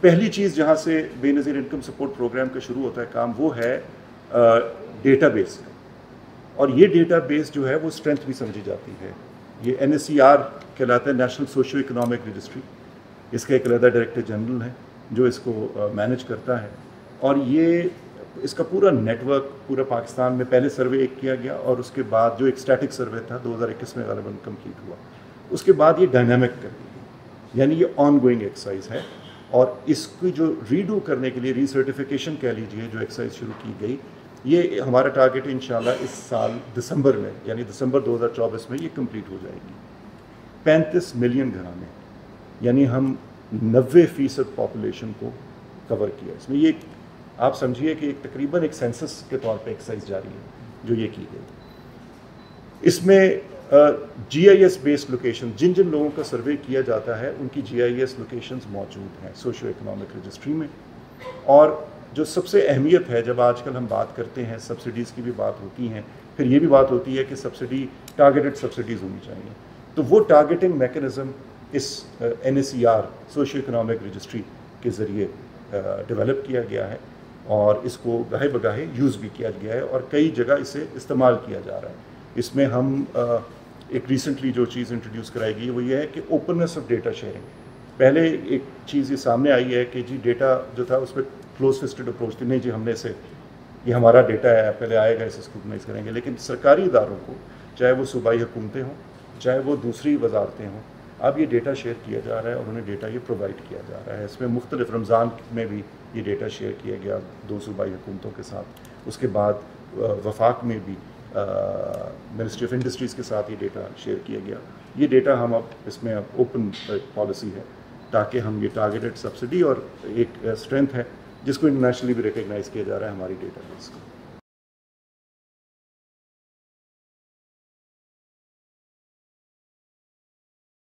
पहली चीज़ जहाँ से बेनज़ीर इनकम सपोर्ट प्रोग्राम का शुरू होता है काम, वो है डेटाबेस। और ये डेटाबेस जो है वो स्ट्रेंथ भी समझी जाती है। ये NSER कहलाता है, नेशनल सोशो इकोनॉमिक रजिस्ट्री। इसका एक अलग डायरेक्टर जनरल है जो इसको मैनेज करता है। और ये इसका पूरा नेटवर्क पूरा पाकिस्तान में पहले सर्वे एक किया गया, और उसके बाद जो एक स्टैटिक सर्वे था 2021 में ग़ालिबन कंप्लीट हुआ, उसके बाद ये डायनामिक कर दी, यानी ये ऑन गोइंग एक्सरसाइज है। और इसकी जो रीडू करने के लिए रीसर्टिफिकेशन कह लीजिए जो एक्सरसाइज शुरू की गई, ये हमारा टारगेट है इंशाल्लाह इस साल दिसंबर में, यानी दिसंबर 2024 में ये कंप्लीट हो जाएगी। 35 मिलियन घराने, यानी हम 90% पॉपुलेशन को कवर किया इसमें। ये आप समझिए कि तकरीबन एक सेंसस के तौर पे एक्सरसाइज जारी है जो ये की गई। इसमें GIS बेस्ड लोकेशन, जिन जिन लोगों का सर्वे किया जाता है उनकी GIS लोकेशंस मौजूद हैं सोशो इकोनॉमिक रजिस्ट्री में। और जो सबसे अहमियत है, जब आजकल हम बात करते हैं सब्सिडीज़ की भी बात होती हैं, फिर ये भी बात होती है कि सब्सिडी टारगेटेड सब्सिडीज़ होनी चाहिए। तो वो टारगेटिंग मैकेनिज़्म इस NSER सोशो इकोनॉमिक रजिस्ट्री के ज़रिए डेवलप किया गया है, और इसको गाहे बगाहे यूज़ भी किया गया है, और कई जगह इसे इस्तेमाल किया जा रहा है। इसमें हम एक रिसेंटली जो चीज़ इंट्रोड्यूस कराई गई वो ये है कि ओपननेस ऑफ डेटा शेयरिंग। पहले एक चीज़ ये सामने आई है कि जी डेटा जो था उसमें क्लोज फिस्टेड अप्रोच थी, नहीं जी हमने इसे, ये हमारा डेटा है, पहले आएगा इसे स्क्रूटनाइज करेंगे। लेकिन सरकारी इदारों को, चाहे वो सूबाई हुकूमतें हों, चाहे वो दूसरी वजारतें हों, अब ये डेटा शेयर किया जा रहा है और उन्हें डेटा ये प्रोवाइड किया जा रहा है। इसमें मुख्तलिफ रमज़ान में भी ये डेटा शेयर किया गया 2 सूबाई हुकूमतों के साथ। उसके बाद वफाक में भी मिनिस्ट्री ऑफ इंडस्ट्रीज़ के साथ ये डेटा शेयर किया गया। ये डेटा हम अब इसमें अब ओपन पॉलिसी है, ताकि हम ये टारगेटेड सब्सिडी और एक स्ट्रेंथ है जिसको इंटरनेशनली भी रिकग्नाइज़ किया जा रहा है हमारी डेटाबेस को।